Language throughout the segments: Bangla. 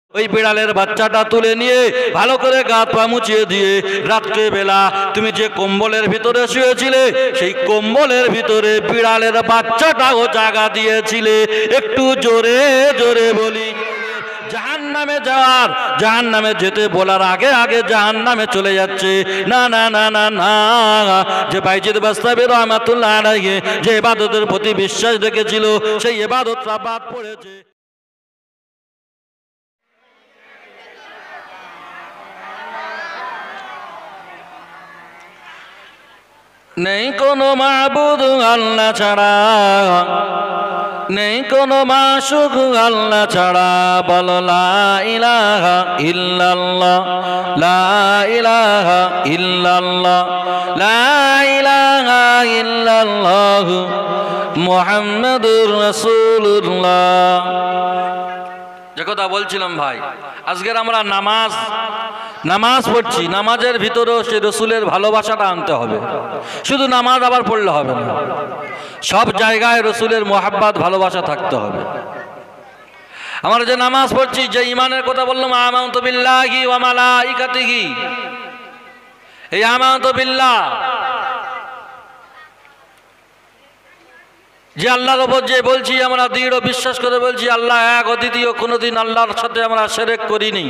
ওই বিড়ালের বাচ্চাটা তুলে নিয়ে ভালো করে গা পা মুছিয়ে দিয়ে রাত্রে বেলা তুমি যে কম্বলের ভিতরে শুয়েছিলে সেই কম্বলের ভিতরে বিড়ালের বাচ্চাটাও জায়গা দিয়েছিলে। একটু জোরে জোরে বলি। জাহান্নামে যাওয়ার, জাহান্নামে যেতে বলার আগে আগে জাহান্নামে চলে যাচ্ছে। না না না না না, যে বাইজিদ বাস্তাবি রহমাতুল্লাহ আলাইহি যে ইবাদতের প্রতি বিশ্বাস রেখেছিল সেই ইবাদতটা বাদ পড়েছে। নেই কোনো মাবুদ আল্লাহ ছাড়া, নেই কোনো মাশুক আল্লাহ ছাড়া, বলো লা ইলাহা ইল্লাল্লাহ, লা ইলাহা ইল্লাল্লাহ, লা ইলাহা ইল্লাল্লাহ মুহাম্মাদুর রাসূলুল্লাহ। যে কথা বলছিলাম ভাই, আজকের আমরা নামাজ পড়ছি, নামাজের ভিতরেও সেই রসুলের ভালোবাসাটা আনতে হবে। শুধু নামাজ আবার পড়লে হবে না, সব জায়গায় রসুলের মোহাব্বত ভালোবাসা থাকতে হবে। আমরা যে নামাজ পড়ছি, যে ইমানের কথা বললাম, আমানতু বিল্লাহি ওয়া মালাইকাতিহি, এই আমানতু বিল্লাহ, যে আল্লাহর উপর যে বলছি আমরা দৃঢ় বিশ্বাস করে বলছি আল্লাহ এক, অদ্বিতীয়, কোনোদিন আল্লাহর সাথে আমরা শিরক করিনি।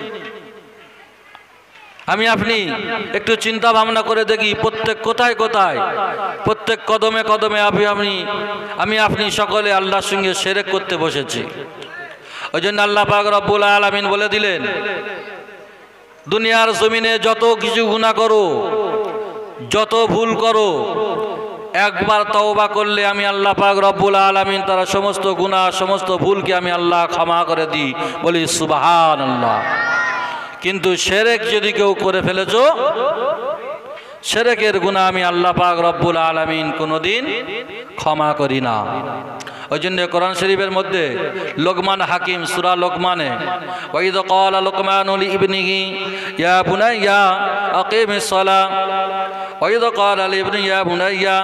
আমি আপনি একটু চিন্তা ভাবনা করে দেখি, প্রত্যেক কোথায় কোথায়, প্রত্যেক কদমে কদমে আমি আপনি সকলে আল্লাহর সঙ্গে শিরক করতে বসেছি। ওই জন্য আল্লাহ পাক রব্বুল আলামিন বলে দিলেন, দুনিয়ার জমিনে যত কিছু গুনাহ করো, যত ভুল করো, একবার তওবা করলে আমি আল্লাহ পাক রব্বুল আলামিন তার সমস্ত গুনাহ সমস্ত ভুলকে আমি আল্লাহ ক্ষমা করে দিই। বলি সুবহানাল্লাহ। কিন্তু শিরক যদি কেউ করে ফেলেছো, শিরকের গুনাহ আমি আল্লাহ পাক রব্বুল আলামিন কোনোদিন ক্ষমা করি না। ওই জন্য কোরআন শরীফের মধ্যে লোকমান হাকিম সূরা লোকমানে, ওয়াইদ ক্বালা লোকমানু লিইবনিহি ইয়া বুনাইয়া আকিমিস সালাহ, ওয়াইদ ক্বালা লিইবনিহি ইয়া বুনাইয়া,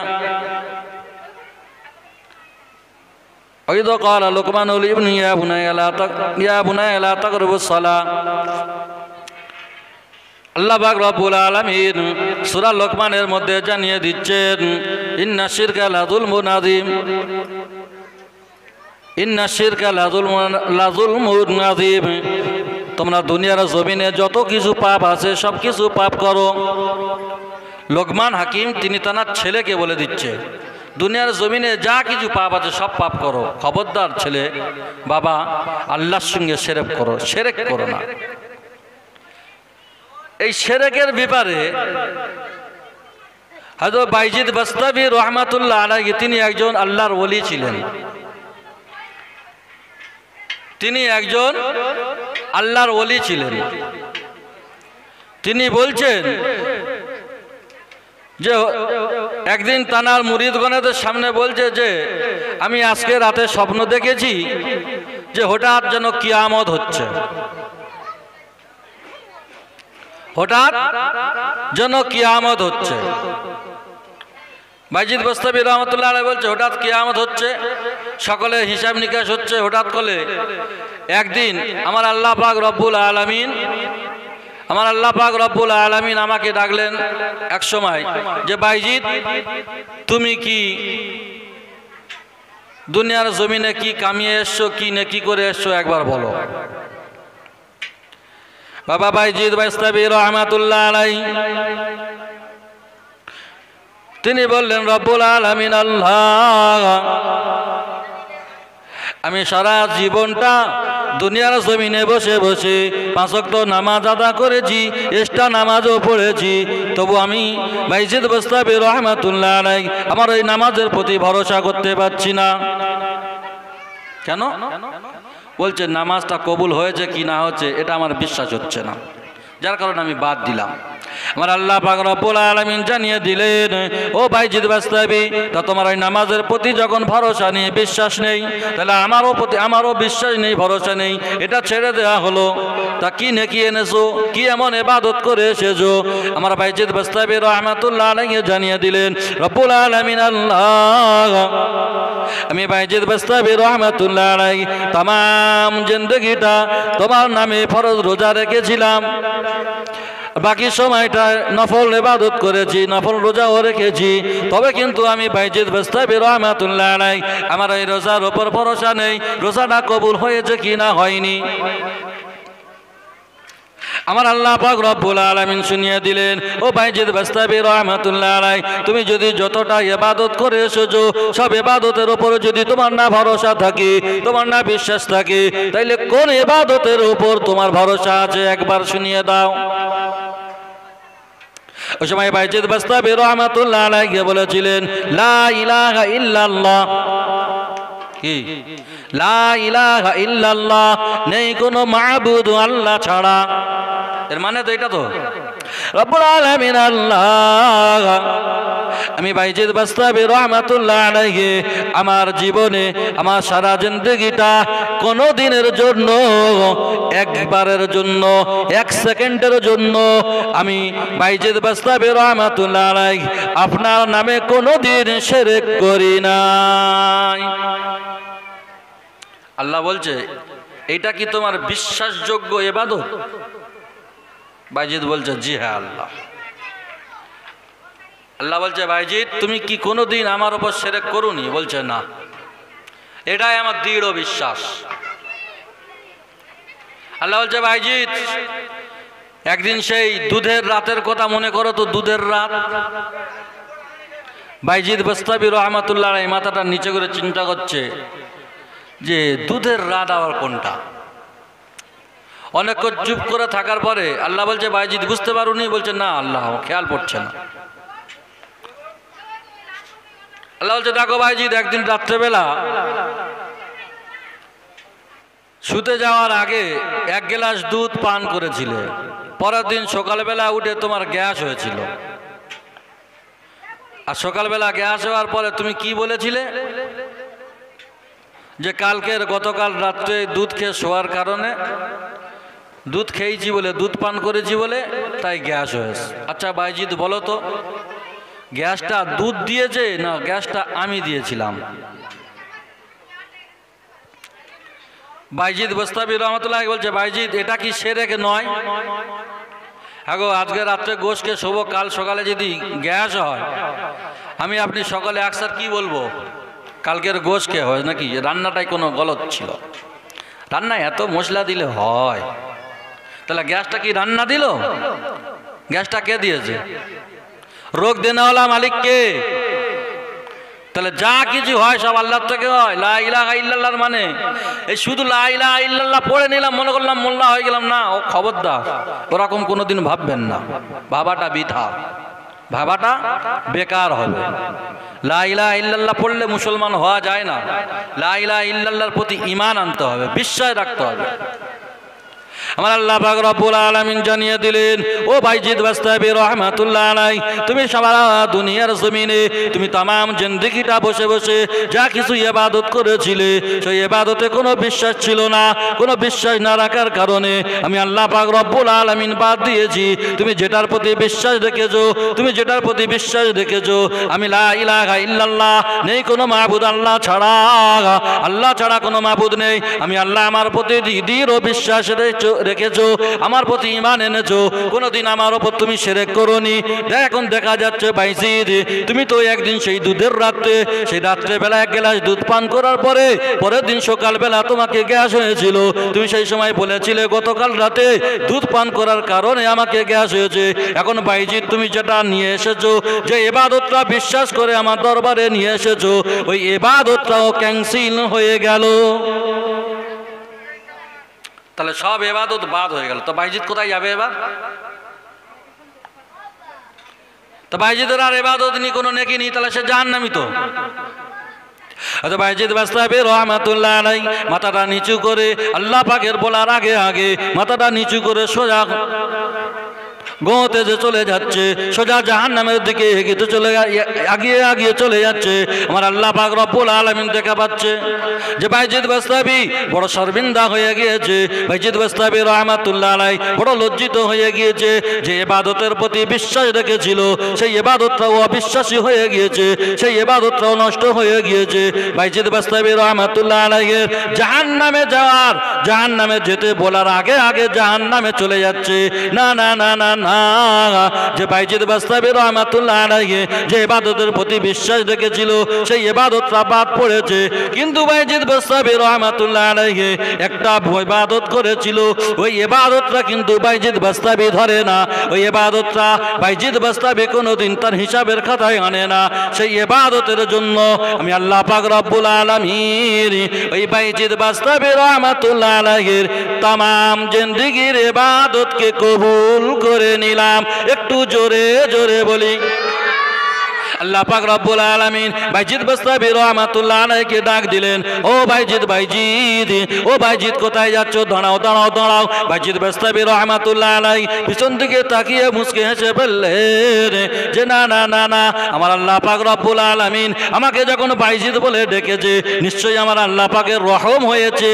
ওয়াইদ ক্বালা লোকমানু লিইবনিহি ইয়া বুনাইয়া লা তাকরাবুস সালাহ। আল্লাহ পাক রব্বুল আলামিন সূরা লোকমানের মধ্যে জানিয়ে দিচ্ছেন, ইন্না শিরকা লাযুলমুন আযীম, ইন্না শিরকা লাযুলমুন আযীম। তোমরা দুনিয়ার জমিনে যত কিছু পাপ আছে সব কিছু পাপ করো। লোকমান হাকিম তিনি তার ছেলেকে বলে দিচ্ছে, দুনিয়ার জমিনে যা কিছু পাপ আছে সব পাপ করো, খবরদার ছেলে বাবা আল্লাহর সঙ্গে শিরক করো না। এই শিরকের ব্যাপারে হযরত বাইজিদ বাস্তাবি রহমাতুল্লাহ আলাইহি তিনি একজন আল্লাহর ওলি ছিলেন। তিনি একজন আল্লাহর ওলি ছিলেন। তিনি বলছেন যে একদিন তানার মুরিদগণের সামনে বলছে যে আমি আজকে রাতে স্বপ্ন দেখেছি যে হঠাৎ যেন কিয়ামত হচ্ছে, হঠাৎ যেন কিয়ামত হচ্ছে। বাইজিদ বাস্তাবি রহমাতুল্লাহ আলাইহি বলছে হঠাৎ কিয়ামত হচ্ছে, সকলে হিসাব নিকাশ হচ্ছে। হঠাৎ করে একদিন আমার আল্লাহ পাক রব্বুল আলামিন আমাকে ডাকলেন এক সময় যে বাইজিদ তুমি কি দুনিয়ার জমিনে কি কামিয়ে এসছো, কি নেকি করে এসছো একবার বলো। বাবা বাইজিদ বাস্তাবি রহমাতুল্লাহ আলাইহি তিনি বললেন, রব্বুল আলামিন আল্লাহ, আমি সারা জীবনটা দুনিয়ার জমিনে বসে বসে 5 ওয়াক্ত নামাজ আদা করেছি, এক্সট্রা নামাজও পড়েছি, তবু আমি বাইজিদ বাস্তাবি রহমাতুল্লাহ আলাইহি আমার ওই নামাজের প্রতি ভরসা করতে পারছি না। কেন? বলছে নামাজটা কবুল হয়েছে কি না হচ্ছে এটা আমার বিশ্বাস হচ্ছে না, যার কারণে আমি বাদ দিলাম। আমার আল্লাহ পাক রব্বুল আলামিন জানিয়ে দিলেন, ও বাইজিদ বাস্তাবি, তা তোমার ওই নামাজের প্রতি যখন ভরসা নেই, বিশ্বাস নেই, তাহলে আমারও বিশ্বাস নেই, ভরসা নেই, এটা ছেড়ে দেওয়া হলো। তা কি নেকি এনেছো, কি এমন ইবাদত করে এসেছো? আমার বাইজিদ বাস্তাবি রাহমাতুল্লাহ আলাইহি জানিয়ে দিলেন, রব্বুল আলামিন আল্লাহ, আমি বাইজিদ বাস্তাবি রাহমাতুল্লাহ আলাইহি तमाम জিন্দেগিটা তোমার নামে ফরজ রোজা রেখেছিলাম, বাকি সময়টা নফল ইবাদত করেছি, নফল রোজাও রেখেছি। তবে কিন্তু আমি বাইজিদ বাস্তাবি রাহমাতুল্লাহ আলাইহি আমার এই রোজার উপর ভরসা নেই, রোজাটা কবুল হয়েছে কি না হয়নি। আমার আল্লাহ পাক রব্বুল আলামিন শুনিয়ে দিলেন, ও বাইজিদ বাস্তাবি রাহমাতুল্লাহ আলাইহি, তুমি যদি যতটা ইবাদত করে এসেছো, সব ইবাদতের উপর যদি তোমার না ভরসা থাকে, তোমার না বিশ্বাস থাকে, তাইলে কোন ইবাদতের উপর তোমার ভরসা আছে একবার শুনিয়ে দাও। ওই সময় বাইজিদ বাস্তাবি রাহমাতুল্লাহ আলাইহি বলেছিলেন, লা ইলাহা ইল্লাল্লাহ, কি লা ইলাহা ইল্লাল্লাহ, নেই কোনো মাবুদ আল্লাহ ছাড়া। এর মানে তো এটা তো রব্বুল আলামিন আল্লাহ। আমি বাইজিদ বাস্তাবি রাহমাতুল্লাহ আলাইহি আমার জীবনে আমার সারা জিন্দেগিটা কোনো দিনের জন্য, একবারের জন্য, এক সেকেন্ডের জন্য আমি বাইজিদ বাস্তাবি রাহমাতুল্লাহ আলাইহি আপনার নামে কোনো দিন শিরক করি নাই। আল্লাহ বলছে, এটা কি তোমার বিশ্বাসযোগ্য ইবাদত? বাইজিদ বলছে, জি হ্যাঁ আল্লাহ। আল্লাহ বলছে, বাইজিদ তুমি কি কোনোদিন আমার উপর শিরক করোনি? বলছে না, এটাই আমার দৃঢ় বিশ্বাস। আল্লাহ বলছে, বাইজিদ একদিন সেই দুধের রাতের কথা মনে করো তো, দুধের রাত। বাইজিদ বাস্তাবি রাহমাতুল্লাহ আলাইহি মাথাটা নিচে করে চিন্তা করছে যে দুধের রাত আবার কোনটা। অনেকক্ষণ চুপ করে থাকার পরে আল্লাহ বলছে, বাইজিদ বুঝতে পারুনি? বলছে না আল্লাহ, খেয়াল পড়ছে না। আল্লাহ বলছে, দেখো বাইজিদ, একদিন রাত্রেবেলা শুতে যাওয়ার আগে এক গ্লাস দুধ পান করেছিলে, পরের দিন সকালবেলা উঠে তোমার গ্যাস হয়েছিল, আর সকালবেলা গ্যাস হওয়ার পরে তুমি কি বলেছিলে? যে গতকাল রাত্রে দুধ খেয়ে শোয়ার কারণে, দুধ খেয়েছি বলে, দুধ পান করেছি বলে তাই গ্যাস হয়েছে। আচ্ছা বাইজিদ বলো তো, গ্যাসটা দুধ দিয়েছে না গ্যাসটা আমি দিয়েছিলাম? বাইজিদ বাস্তাবি রাহমাতুল্লাহ বলছে, বাইজিদ এটা কি শিরক নয়? হ্যাঁ গো, আজকে রাত্রে গোশকে শোব, কাল সকালে যদি গ্যাস হয়, আমি আপনি সকালে একসাথে কি বলবো? কালকের গোশকে হয় নাকি? রান্নাটাই কোনো গলত ছিল, রান্নায় এত মশলা দিলে হয়? তাহলে গ্যাসটা কি রান্না দিল? গ্যাসটা কে দিয়েছে? রোগ দেনেওয়ালা মালিক কে? তাহলে যা কিছু হয় সব আল্লাহর থেকে হয়। লা ইলাহা ইল্লাল্লাহর মানে এই শুধু লা ইলাহা ইল্লাল্লাহ পড়ে নিলাম, মনে করলাম মোল্লা হয়ে গেলাম, না, ও খবরদার, ওরকম কোনোদিন ভাববেন না। ভাবাটা বৃথা, ভাবাটা বেকার হবে। লা ইলাহা ইল্লাল্লাহ পড়লে মুসলমান হওয়া যায় না। লা ইলাহা ইল্লাল্লাহর প্রতি ঈমান আনতে হবে, বিশ্বাস রাখতে হবে। আমার আল্লাহ পাক রব্বুল আলামিন জানিয়ে দিলেন, ও বাইজিদ বাস্তাবি রাহমাতুল্লাহ আলাইহি, তুমি সারা দুনিয়ার জমিনে তুমি तमाम জিন্দেগিটা বসে বসে যা কিছু ইবাদত করেছিলে, সেই ইবাদতে কোনো বিশ্বাস ছিল না। কোনো বিশ্বাস না রাখার কারণে আমি আল্লাহ পাক রব্বুল আলামিন বাদ দিয়েছি। তুমি যেটার প্রতি বিশ্বাস রেখেছো, তুমি যেটার প্রতি বিশ্বাস রেখেছো, আমি লা ইলাহা ইল্লাল্লাহ, নেই কোনো মাবুদ আল্লাহ ছাড়া, আল্লাহ ছাড়া কোনো মাবুদ নেই, আমি আল্লাহ আমার প্রতি দৃঢ় বিশ্বাস রেখেছো, আমার প্রতি ঈমান এনেছো, কোনোদিন আমার উপর তুমি শিরক করোনি। এখন দেখা যাচ্ছে বাইজিদ, তুমি তো একদিন সেই দুধের রাত্রে, সেই রাত্রেবেলা এক গ্লাস দুধ পান করার পরে পরের দিন সকালবেলা তোমাকে গ্যাস হয়েছিল। তুমি সেই সময় বলেছিলে গতকাল রাতে দুধ পান করার কারণে আমাকে গ্যাস হয়েছে। এখন বাইজিদ তুমি যেটা নিয়ে এসেছো, যে ইবাদতটা বিশ্বাস করে আমার দরবারে নিয়ে এসেছো, ওই ইবাদতটাও ক্যান্সেল হয়ে গেল। তাহলে সব ইবাদত বাদ হয়ে গেল। তো বাইজিদ কোথায় যাবে এবার? তো বাইজিদের আর ইবাদত নেই, কোনো নেকি নেই, তাহলে সে জাহান্নামী তো। আচ্ছা, বাইজিদ বাস্তাবি রাহমাতুল্লাহ আলাইহি মাথাটা নিচু করে, আল্লাহ পাকের বলার আগে আগে মাথাটা নিচু করে সোজা গোতে যে চলে যাচ্ছে, সোজা জাহান্নামের দিকে এগিয়ে চলে আগিয়ে চলে যাচ্ছে। আমার আল্লাহ পাক রব্বুল আলামিন দেখা পাচ্ছে যে বাইজিদ বাস্তাবি বড় শর্মিন্দা হয়ে গিয়েছে। বাইজিদ বাস্তাবি রাহমাতুল্লাহ আলাইহি বড় লজ্জিত হয়ে গিয়েছে। যে ইবাদতের প্রতি বিশ্বাস রেখেছিল সেই ইবাদতটাও অবিশ্বাসী হয়ে গিয়েছে, সেই ইবাদতটাও নষ্ট হয়ে গিয়েছে। বাইজিদ বাস্তাবি রাহমাতুল্লাহ আলাইহি জাহান্নামে যাওয়ার, জাহান্নামে যেতে বলার আগে আগে জাহান্নামে চলে যাচ্ছে। না না না না না, যে বাইজিদ বাস্তাবি রাহমাতুল্লাহ আলাইহি যে ইবাদতের প্রতি বিশ্বাস রেখেছিল সেই ইবাদতটা বাদ পড়েছে। কিন্তু বাইজিদ বাস্তাবি রাহমাতুল্লাহ আলাইহি একটা ইবাদত করেছিল, ওই ইবাদতটা কিন্তু বাইজিদ বাস্তাবি ধরে না। ওই ইবাদতটা বাইজিদ বাস্তাবি কোনোদিন তার হিসাবের খাতায় আনে না। সেই ইবাদতের জন্য আমি আল্লাহ পাক রব্বুল আলামিন ওই বাইজিদ বাস্তাবি রাহমাতুল্লাহ আলাইহির तमाम জিন্দেগীর ইবাদতকে কবুল করে নিলাম। একটু জোরে জোরে বলি আল্লাহ পাক রব্বুল আলামিন বাইজিদ বাস্তাবি রাহমাতুল্লাহ আলাইহিকে ডাক দিলেন, ও বাইজিদ, বাইজিদ, ও বাইজিদ কোথায় যাচ্ছ? দাঁড়াও দাঁড়াও দাঁড়াও। বাইজিদ বাস্তাবি রাহমাতুল্লাহ আলাইহি পিছন দিকে তাকিয়ে মুচকে হেসে ফেললেন যে না না না না, আমার আল্লাহ পাক রব্বুল আলামিন আমাকে যখন বাইজিদ বলে ডেকেছে নিশ্চয়ই আমার আল্লাহ পাকের রহম হয়েছে।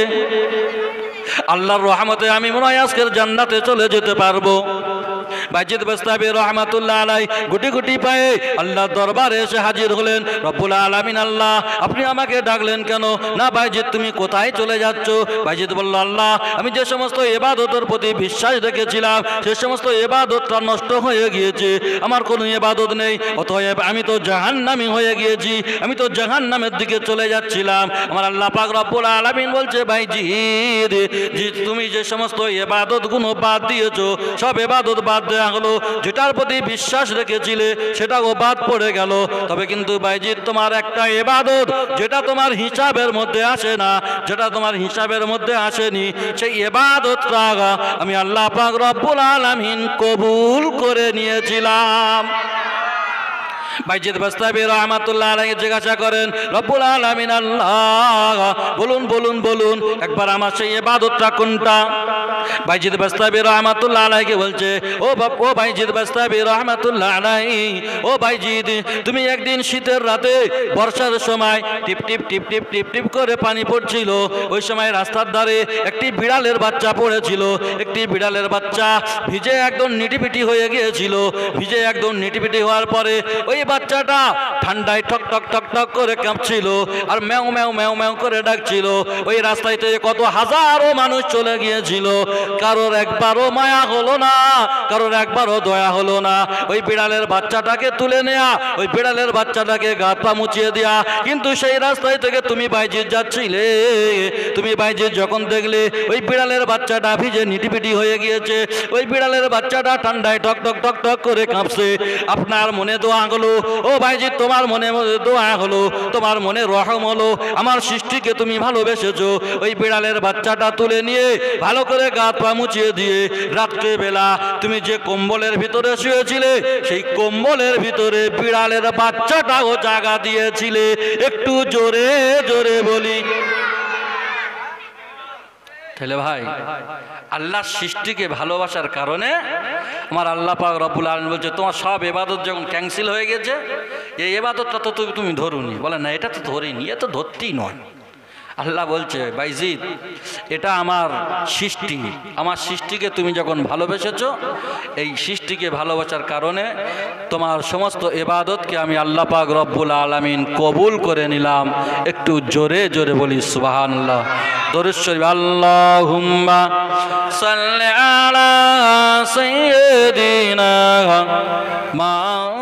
আল্লাহর রহমতে আমি মনে হয় আজকের জান্নাতে চলে যেতে পারবো। বাইজিদ বাস্তাবি রাহমাতুল্লাহ আলাইহি গুটি গুটি পায়ে আল্লাহর দরবারে এসে হাজির হলেন। রব্বুল আলামিন, আল্লাহ আপনি আমাকে ডাকলেন কেন? না বাইজিদ, তুমি কোথায় চলে যাচ্ছ? বাইজিদ বলল, আল্লাহ আমি যে সমস্ত ইবাদতের প্রতি বিশ্বাস রেখেছিলাম সে সমস্ত ইবাদতটা নষ্ট হয়ে গিয়েছে, আমার কোনো ইবাদত নেই, অতএব আমি তো জাহান্নামী হয়ে গিয়েছি, আমি তো জাহান্নামের দিকে চলে যাচ্ছিলাম। আমার আল্লাহ পাক রব্বুল আলামিন বলছে, বাইজিদ তুমি যে সমস্ত ইবাদতগুলো বাদ দিয়েছো সব ইবাদত বাদ দেওয়া হলো, যেটার প্রতি বিশ্বাস রেখেছিলে সেটাও বাদ পড়ে গেল। তবে কিন্তু বাইজিদ তোমার একটা ইবাদত যেটা তোমার হিসাবের মধ্যে আসে না, যেটা তোমার হিসাবের মধ্যে আসেনি, সেই ইবাদতটা আমি আল্লাহ পাক রব্বুল আলামিন কবুল করে নিয়েছিলাম। বাইজিদ বাস্তাবি রাহমাতুল্লাহ আলাইহি জিজ্ঞাসা করেন, রব্বুল আলামিন আল্লাহ বলুন বলুন বলুন একবার আমার সেই ইবাদতটা কোনটা? বাইজিদ বাস্তাবি রাহমাতুল্লাহ আলাইহি বলছে, ও বাইজিদ বাস্তাবি রাহমাতুল্লাহ আলাইহি, ও বাইজিদ তুমি একদিন শীতের রাতে বর্ষার সময় টিপ টিপ টিপ টিপ টিপ টিপ করে পানি পড়ছিল, ওই সময় রাস্তার ধারে একটি বিড়ালের বাচ্চা পড়েছিল। একটি বিড়ালের বাচ্চা ভিজে একদম নিটিপিটি হয়ে গিয়েছিল। ভিজে একদম নিটিপিটি হওয়ার পরে ওই বাচ্চাটা ঠান্ডায় ঠক ঠক ঠক ঠক করে কাঁপছিল আর ম্যাও ম্যাও ম্যাও ম্যাও করে ডাকছিল। ওই রাস্তাতে কত হাজারো মানুষ চলে গিয়েছিল, কারোর একবারও মায়া হলো না, কারোর একবারও দয়া হলো না। ওই বিড়ালের বাচ্চাটাকে তুলে নেয়া, ওই বিড়ালের বাচ্চাটাকে গা পা মুছিয়ে দেয়া। কিন্তু সেই রাস্তায় থেকে তুমি বাইজিদ যাচ্ছিলে, তুমি বাইজিদ যখন দেখলে ওই বিড়ালের বাচ্চাটা ভিজে নিটিপিটি হয়ে গিয়েছে, ওই বিড়ালের বাচ্চাটা ঠান্ডায় ঠক ঠক ঠক ঠক করে কাঁপছে, আপনার মনে দোয়া হলো, ও বাইজিদ তোমার মনে দোয়া হলো, তোমার মনে রহম হলো, আমার সৃষ্টিকে তুমি ভালোবেসেছো। ওই বিড়ালের বাচ্চাটা তুলে নিয়ে ভালো করে গা পা মুছিয়ে দিয়ে রাত্রে বেলা তুমি যে কম্বলের ভিতরে শুয়েছিলে সেই কম্বলের ভিতরে বিড়ালের বাচ্চাটাও জায়গা দিয়েছিলে। একটু জোরে জোরে বলি তাহলে ভাই, আল্লাহর সৃষ্টিকে ভালোবাসার কারণে আমার আল্লাহ পাক রব্বুল আলামিন বলছে তোমার সব ইবাদত যখন ক্যান্সেল হয়ে গেছে, এই ইবাদতটা তো তুমি ধরুনি। বলে না, এটা তো ধরিনি, এ তো ধরতেই নয়। আল্লাহ বলছে, বাইজিদ এটা আমার সৃষ্টি, আমার সৃষ্টিকে তুমি যখন ভালোবেসেছো, এই সৃষ্টিকে ভালোবাসার কারণে তোমার সমস্ত ইবাদতকে আমি আল্লাহ পাক রব্বুল আলামিন কবুল করে নিলাম। একটু জোরে জোরে বলি সুবহানাল্লাহ। দরুদ শরীফ, আল্লাহুম্মা সাল্লি আলা সাইয়্যিদিনা